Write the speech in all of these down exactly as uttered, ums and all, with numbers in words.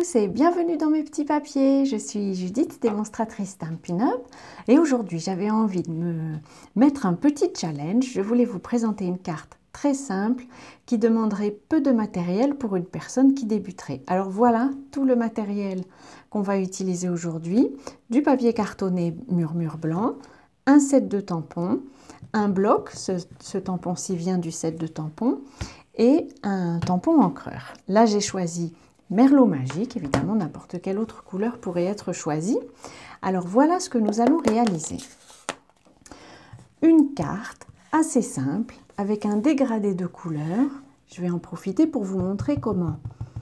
tous et bienvenue dans mes petits papiers. Je suis Judith, démonstratrice Stampin' Up, et aujourd'hui j'avais envie de me mettre un petit challenge. Je voulais vous présenter une carte très simple qui demanderait peu de matériel pour une personne qui débuterait. Alors voilà tout le matériel qu'on va utiliser aujourd'hui: du papier cartonné Murmure blanc, un set de tampons, un bloc, ce, ce tampon-ci vient du set de tampons, et un tampon encreur. Là j'ai choisi Merlot magique, évidemment n'importe quelle autre couleur pourrait être choisie. Alors voilà ce que nous allons réaliser. Une carte assez simple avec un dégradé de couleurs. Je vais en profiter pour vous montrer comment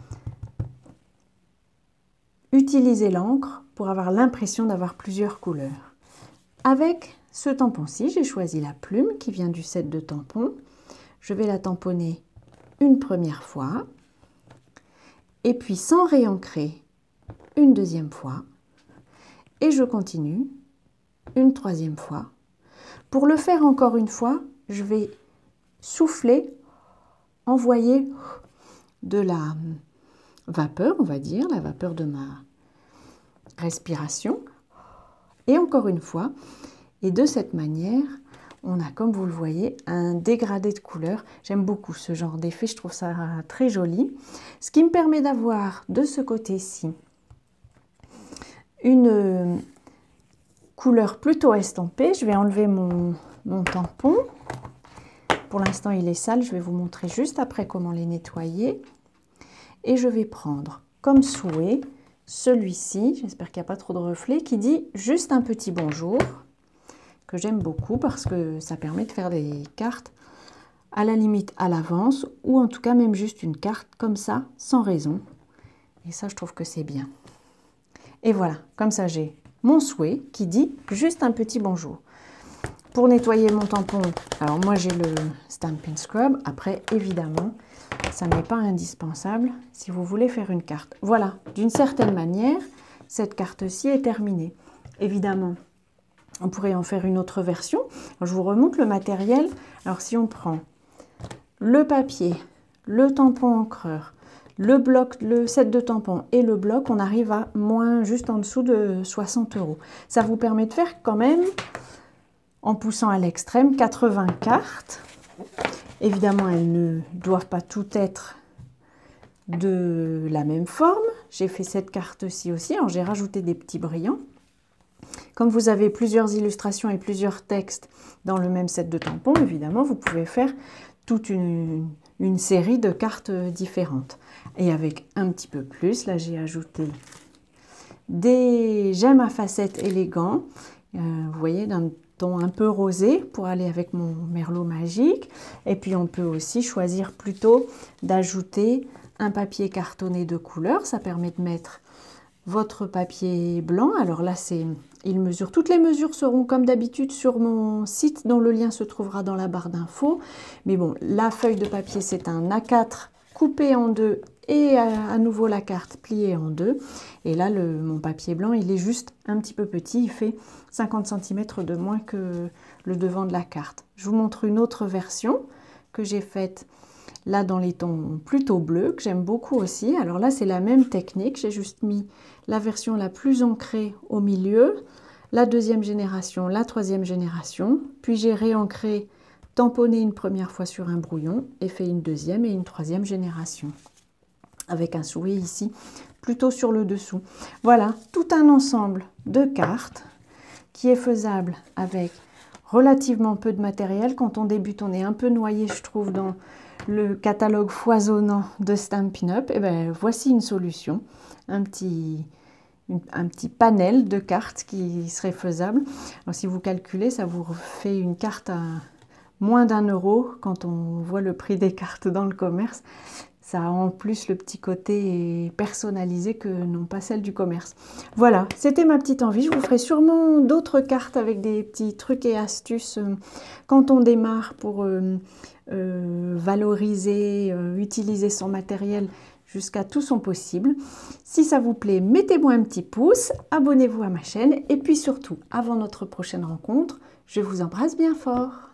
utiliser l'encre pour avoir l'impression d'avoir plusieurs couleurs. Avec ce tampon-ci, j'ai choisi la plume qui vient du set de tampons. Je vais la tamponner une première fois. Et puis sans réancrer une deuxième fois, et je continue une troisième fois. Pour le faire encore une fois, je vais souffler, envoyer de la vapeur, on va dire, la vapeur de ma respiration, et encore une fois, et de cette manière, on a, comme vous le voyez, un dégradé de couleurs. J'aime beaucoup ce genre d'effet, je trouve ça très joli. Ce qui me permet d'avoir de ce côté-ci une couleur plutôt estampée. Je vais enlever mon, mon tampon. Pour l'instant, il est sale. Je vais vous montrer juste après comment les nettoyer. Et je vais prendre comme souhait celui-ci, j'espère qu'il n'y a pas trop de reflets, qui dit juste un petit bonjour, que j'aime beaucoup parce que ça permet de faire des cartes à la limite à l'avance, ou en tout cas même juste une carte comme ça, sans raison. Et ça, je trouve que c'est bien. Et voilà, comme ça j'ai mon souhait qui dit juste un petit bonjour. Pour nettoyer mon tampon, alors moi j'ai le Stampin' Scrub. Après, évidemment, ça n'est pas indispensable si vous voulez faire une carte. Voilà, d'une certaine manière, cette carte-ci est terminée. Évidemment, on pourrait en faire une autre version. Alors, je vous remonte le matériel. Alors si on prend le papier, le tampon encreur, le bloc, le set de tampons et le bloc, on arrive à moins, juste en dessous de soixante euros. Ça vous permet de faire quand même, en poussant à l'extrême, quatre-vingts cartes. Évidemment, elles ne doivent pas toutes être de la même forme. J'ai fait cette carte-ci aussi. Alors j'ai rajouté des petits brillants. Comme vous avez plusieurs illustrations et plusieurs textes dans le même set de tampons, évidemment, vous pouvez faire toute une, une série de cartes différentes. Et avec un petit peu plus, là j'ai ajouté des gemmes à facettes élégants, euh, vous voyez, d'un ton un peu rosé pour aller avec mon Merlot magique. Et puis on peut aussi choisir plutôt d'ajouter un papier cartonné de couleur. Ça permet de mettre votre papier blanc. Alors là, c'est, il mesure, toutes les mesures seront comme d'habitude sur mon site dont le lien se trouvera dans la barre d'infos. Mais bon, la feuille de papier, c'est un A quatre coupé en deux et à, à nouveau la carte pliée en deux. Et là, le, mon papier blanc, il est juste un petit peu petit. Il fait cinquante centimètres de moins que le devant de la carte. Je vous montre une autre version que j'ai faite là dans les tons plutôt bleus, que j'aime beaucoup aussi. Alors là, c'est la même technique. J'ai juste mis la version la plus ancrée au milieu, la deuxième génération, la troisième génération. Puis j'ai réancré, tamponné une première fois sur un brouillon et fait une deuxième et une troisième génération. Avec un souhait ici, plutôt sur le dessous. Voilà, tout un ensemble de cartes qui est faisable avec relativement peu de matériel. Quand on débute, on est un peu noyé, je trouve, dans le catalogue foisonnant de Stampin' Up. Et bien, voici une solution, un petit, une, un petit panel de cartes qui serait faisable. Alors, si vous calculez, ça vous fait une carte à moins d'un euro quand on voit le prix des cartes dans le commerce. Ça a en plus le petit côté personnalisé que n'ont pas celles du commerce. Voilà, c'était ma petite envie. Je vous ferai sûrement d'autres cartes avec des petits trucs et astuces quand on démarre pour euh, euh, valoriser, euh, utiliser son matériel jusqu'à tout son possible. Si ça vous plaît, mettez-moi un petit pouce, abonnez-vous à ma chaîne et puis surtout, avant notre prochaine rencontre, je vous embrasse bien fort.